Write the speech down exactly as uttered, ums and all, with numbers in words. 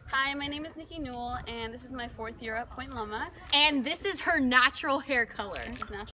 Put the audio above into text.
Hi, my name is Nikki Newell, and this is my fourth year at Point Loma. And this is her natural hair color. This is natural.